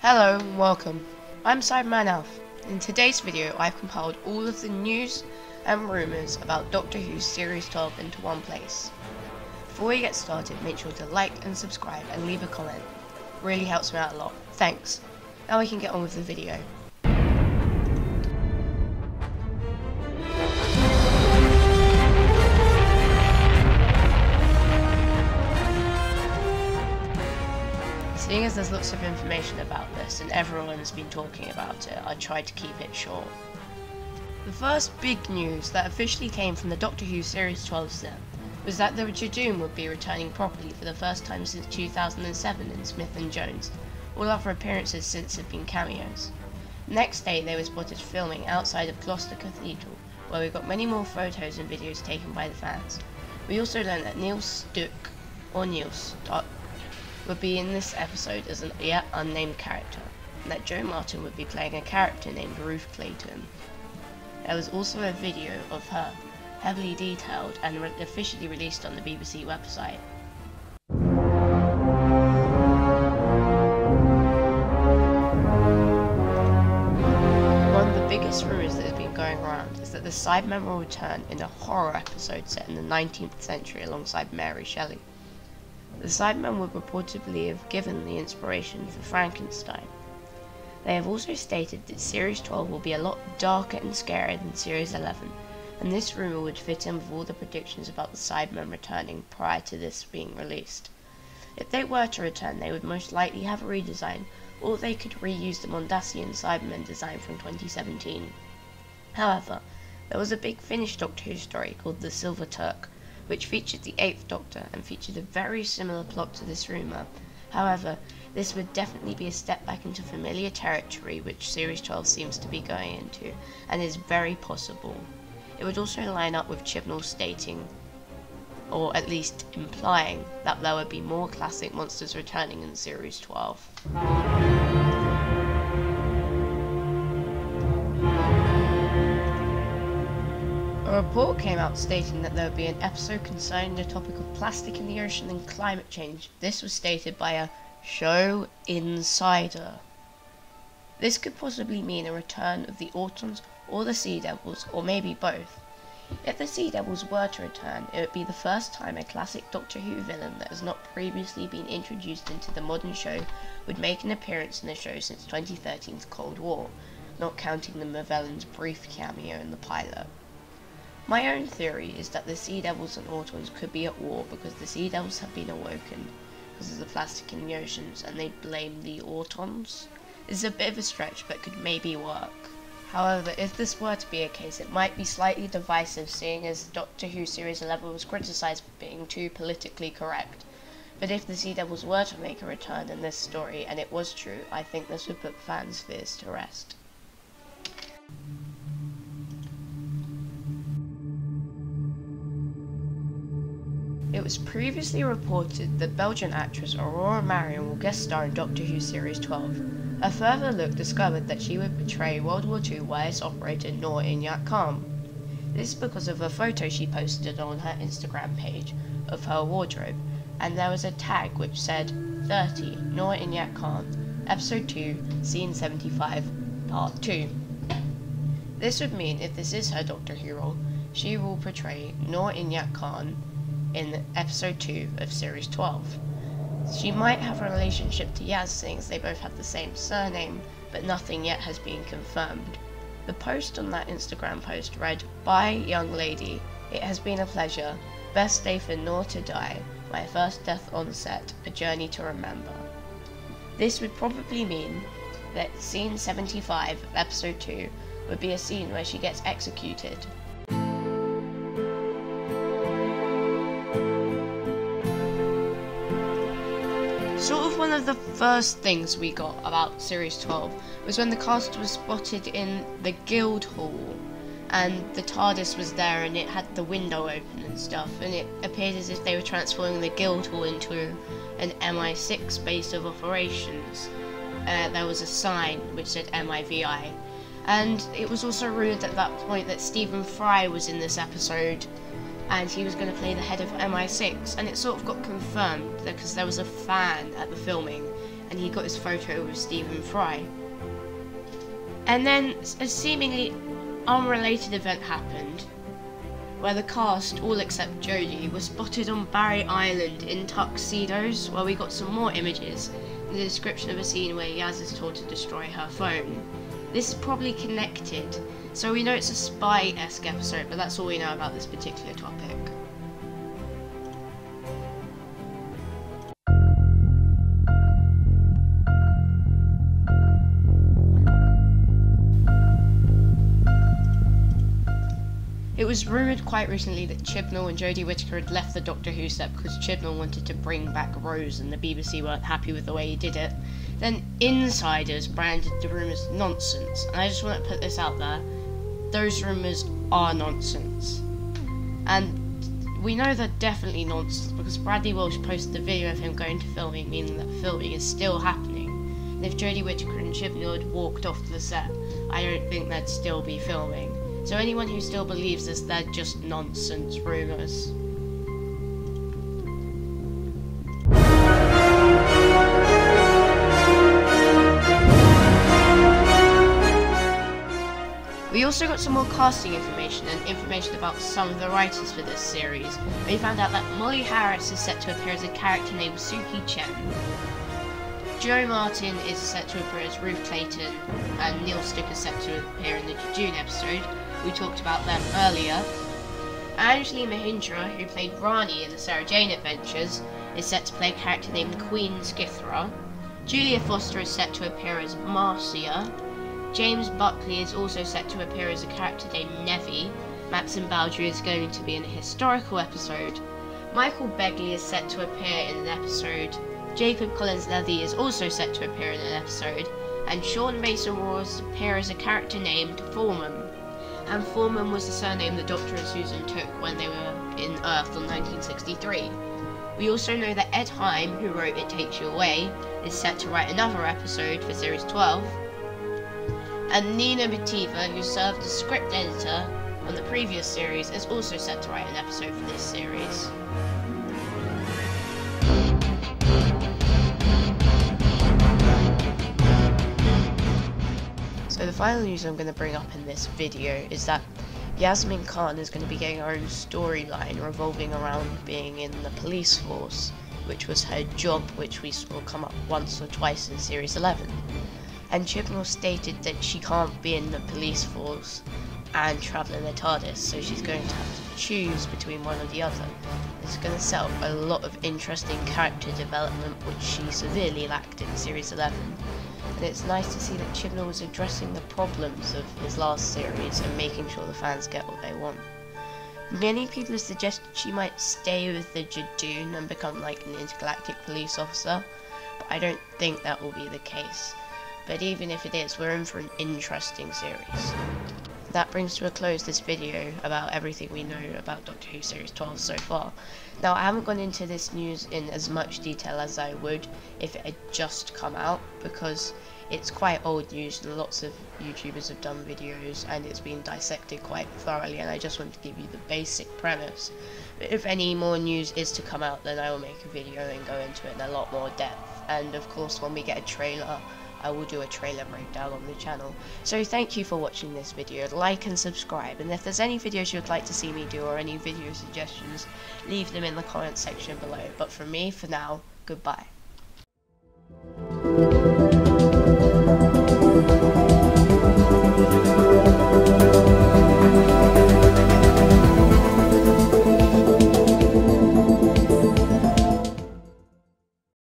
Hello and welcome. I'm Cyberman Alf. In today's video I've compiled all of the news and rumours about Doctor Who's Series 12 into one place. Before we get started, make sure to like and subscribe and leave a comment. Really helps me out a lot. Thanks. Now we can get on with the video. Seeing as there's lots of information about this and everyone's been talking about it, I tried to keep it short. The first big news that officially came from the Doctor Who Series 12 set was that the Judoon would be returning properly for the first time since 2007 in Smith and Jones. All other appearances since have been cameos. Next day they were spotted filming outside of Gloucester Cathedral, where we got many more photos and videos taken by the fans. We also learned that Neil Stuck, or Neil Stuck, would be in this episode as an yet unnamed character, and that Jo Martin would be playing a character named Ruth Clayton. There was also a video of her, heavily detailed and officially released on the BBC website. One of the biggest rumours that has been going around is that the Cybermen will return in a horror episode set in the 19th century alongside Mary Shelley. The Cybermen would reportedly have given the inspiration for Frankenstein. They have also stated that Series 12 will be a lot darker and scarier than Series 11, and this rumour would fit in with all the predictions about the Cybermen returning prior to this being released. If they were to return, they would most likely have a redesign, or they could reuse the Mondasian Cybermen design from 2017. However, there was a big Finnish Doctor Who story called The Silver Turk, which featured the 8th Doctor and featured a very similar plot to this rumour. However, this would definitely be a step back into familiar territory which Series 12 seems to be going into, and is very possible. It would also line up with Chibnall stating, or at least implying, that there would be more classic monsters returning in Series 12. A report came out stating that there would be an episode concerning the topic of plastic in the ocean and climate change. This was stated by a show insider. This could possibly mean a return of the Autons or the Sea Devils, or maybe both. If the Sea Devils were to return, it would be the first time a classic Doctor Who villain that has not previously been introduced into the modern show would make an appearance in the show since 2013's Cold War, not counting the Movellans' brief cameo in the pilot. My own theory is that the Sea Devils and Autons could be at war because the Sea Devils have been awoken because of the plastic in the oceans and they blame the Autons. This is a bit of a stretch but could maybe work. However, if this were to be a case, it might be slightly divisive, seeing as Doctor Who Series 11 was criticised for being too politically correct. But if the Sea Devils were to make a return in this story and it was true, I think this would put fans' fears to rest. It was previously reported that Belgian actress Aurora Marion will guest star in Doctor Who Series 12. A further look discovered that she would portray World War II wireless operator Noor Inayat Khan. This is because of a photo she posted on her Instagram page of her wardrobe, and there was a tag which said 30 Noor Inayat Khan, Episode 2, Scene 75, Part 2. This would mean if this is her Doctor Who role, she will portray Noor Inayat Khan in episode 2 of Series 12. She might have a relationship to Yaz, seeing as they both have the same surname, but nothing yet has been confirmed. The post on that Instagram post read, "Bye young lady, it has been a pleasure. Best day for Noor to die. My first death on set, a journey to remember." This would probably mean that scene 75 of episode 2 would be a scene where she gets executed. Sort of one of the first things we got about Series 12 was when the cast was spotted in the Guildhall and the TARDIS was there and it had the window open and stuff, and it appeared as if they were transforming the Guildhall into an MI6 base of operations. There was a sign which said MIVI, and it was also rumoured at that point that Stephen Fry was in this episode and he was going to play the head of MI6, and it sort of got confirmed because there was a fan at the filming and he got his photo with Stephen Fry. And then a seemingly unrelated event happened, where the cast, all except Jodie, was spotted on Barry Island in tuxedos, where we got some more images and the description of a scene where Yaz is told to destroy her phone. This is probably connected, so we know it's a spy-esque episode, but that's all we know about this particular topic. It was rumoured quite recently that Chibnall and Jodie Whittaker had left the Doctor Who set because Chibnall wanted to bring back Rose and the BBC weren't happy with the way he did it. Then insiders branded the rumours nonsense, and I just want to put this out there. Those rumours are nonsense. And we know they're definitely nonsense because Bradley Walsh posted a video of him going to filming, meaning that filming is still happening. And if Jodie Whittaker and Chibnall had walked off to the set, I don't think they'd still be filming. So anyone who still believes this, they're just nonsense rumours. We also got some more casting information and information about some of the writers for this series. We found out that Molly Harris is set to appear as a character named Suki Chen. Jo Martin is set to appear as Ruth Clayton, and Neil Stick is set to appear in the June episode. We talked about them earlier. Anjali Mahindra, who played Rani in the Sarah Jane Adventures, is set to play a character named Queen Skithra. Julia Foster is set to appear as Marcia. James Buckley is also set to appear as a character named Nevi. Maxim Baldry is going to be in a historical episode. Michael Begley is set to appear in an episode. Jacob Collins-Levy is also set to appear in an episode. And Sean Mason will appear as a character named Foreman. And Foreman was the surname the Doctor and Susan took when they were in Earth in 1963. We also know that Ed Heim, who wrote It Takes You Away, is set to write another episode for Series 12. And Nina Mativa, who served as script editor on the previous series, is also set to write an episode for this series. So the final news I'm going to bring up in this video is that Yasmin Khan is going to be getting her own storyline revolving around being in the police force, which was her job, which we saw come up once or twice in Series 11. And Chibnall stated that she can't be in the police force and travel in a TARDIS, so she's going to have to choose between one or the other. It's going to set up a lot of interesting character development, which she severely lacked in Series 11. And it's nice to see that Chibnall was addressing the problems of his last series and making sure the fans get what they want. Many people have suggested she might stay with the Judoon and become like an intergalactic police officer, but I don't think that will be the case. But even if it is, we're in for an interesting series. That brings to a close this video about everything we know about Doctor Who Series 12 so far. Now, I haven't gone into this news in as much detail as I would if it had just come out, because it's quite old news and lots of YouTubers have done videos and it's been dissected quite thoroughly, and I just want to give you the basic premise. But if any more news is to come out, then I will make a video and go into it in a lot more depth. And of course, when we get a trailer, I will do a trailer breakdown on the channel. So thank you for watching this video, like and subscribe, and if there's any videos you'd like to see me do or any video suggestions, leave them in the comment section below. But from me, for now, goodbye.